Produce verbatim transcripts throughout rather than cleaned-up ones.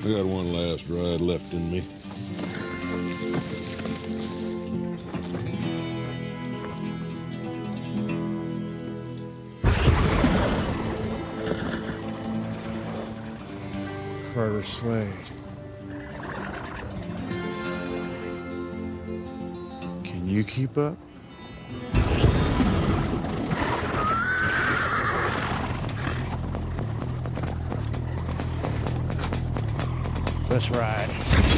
I got one last ride left in me. Carter Slade. Can you keep up? Let's ride.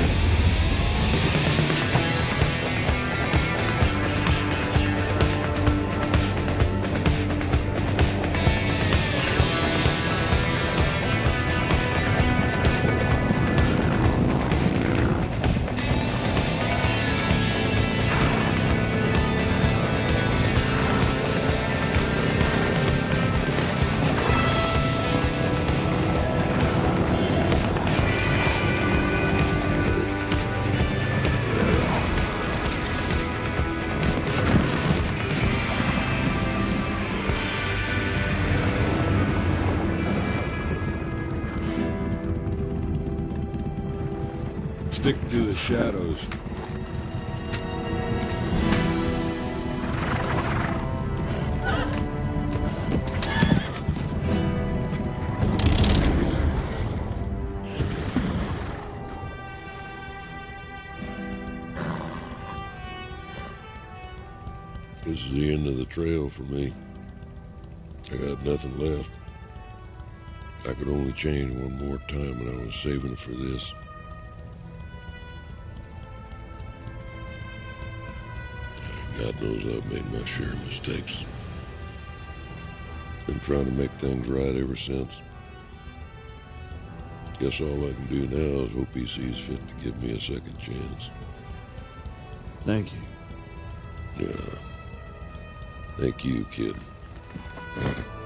Stick to the shadows. This is the end of the trail for me. I got nothing left. I could only change one more time, and I was saving for this. God knows I've made my share of mistakes. Been trying to make things right ever since. Guess all I can do now is hope he sees fit to give me a second chance. Thank you. Yeah. Thank you, kid.